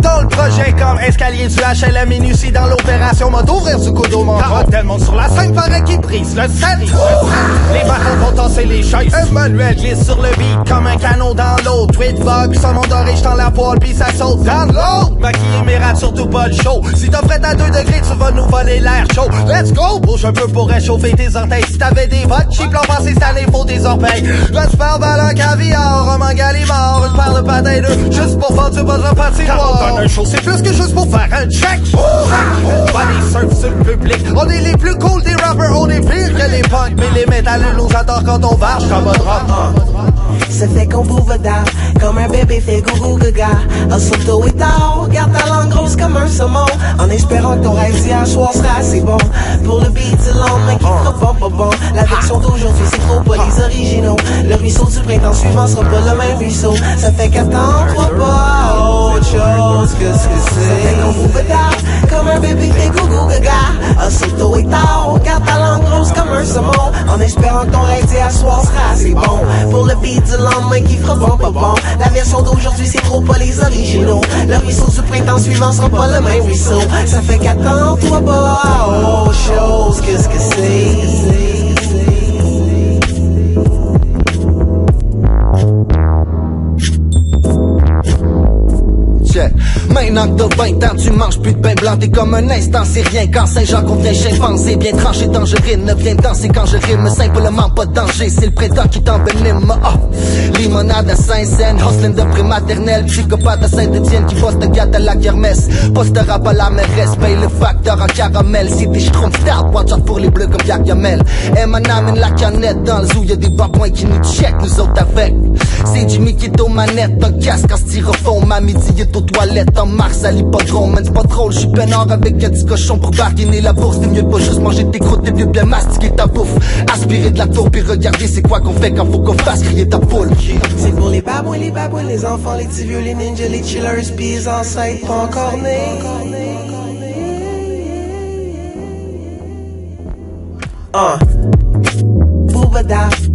dans le projet comme escalier du HLM minutie dans l'opération mode ouvrir du coude au menton. Tellement sur la scène paraît qu'il brise le service. Les bâtons vont tasser les chaises. Emmanuel glisse sur le beat comme un canon dans l'eau. Tweetbug, son nom doré, j'tends la poêle pis ça saute dans l'eau. Maquillé mais rate surtout pas le show. Si t'as prêt à 2 degrés, tu vas nous voler l'air chaud. Let's go! Bouge un peu pour réchauffer tes orteils. Si t'avais des bottes, cheap l'an passé cette année, faut des orteils. Là tu parles ballon caviar, roman gallimard, une paire de patins d'eux, juste pour faire du buzz en patinoire. Quand on donne un show, c'est plus que juste pour faire un check. On va des surfs sur le public. On est les plus cool des rappers, on est pire que les punks. Mais les métalleux nous adorent quand on varge comme un drame. Ça fait qu'on bouffe d'art, comme un bébé fait gougou gaga. Hustle tôt et tard, garde ta langue grosse comme un saumon. En espérant que ton rêve d'hier soir sera assez bon. Pour le beat du lendemain qui fera pas bon. La version d'aujourd'hui c'est trop pas les originaux. Le ruisseau du printemps suivant sera pas le même ruisseau. Ça fait qu'attends-toi pas autre chose que ce que c'est. Ça fait qu'on bouffe d'art, comme un bébé fait gougou gaga. Hustle tôt et tard, garde ta langue grosse comme un saumon. En espérant que ton rêve d'hier soir sera assez bon. Pour le beat du lendemain qui fera pas bon. La version d'aujourd'hui c'est trop pas les originaux. Le ruisseau du printemps suivant sera pas le même ruisseau. Ça fait qu'attends-toi pas autre chose que ce que c'est. Maintenant que t'as 20 ans, tu manges plus de pain blanc. T'es comme un instant, c'est rien. Quand Saint-Jean qu'on vient chimpanzé, bien tranché, tangerine. Viens danser quand je rime, simplement pas de danger. C'est le prédat qui t'envenime. Limonade à Saint-Saëns, hustlin' de pré-maternelle. Psychopathe à Saint-Étienne qui bosse de gâte à la kermesse. Poste rap à la mairesse, paye le facteur en caramel. Si t'es schtroumpf start, watch out pour les bleus comme Gargamel. Emma amène la canette dans le zoo, y'a des babouins qui nous check, nous autres avec. C'est Jimmy qui est aux manettes, un casque en styrofoam. Ma midi est aux toilettes, en mars à l'hippodrome. Man, c'est pas drôle, j'suis peinard avec un petit cochon pour bargainer la bourse. C'est mieux de pas juste manger tes croûtes et de bien mastiquer ta bouffe. Aspirer de la tour puis regarder c'est quoi qu'on fait quand faut qu'on fasse crier ta poule. C'est pour les babouins, les enfants, les petits vieux, les ninjas, les chillers, pis les ancêtres pas encore nés. Boubada.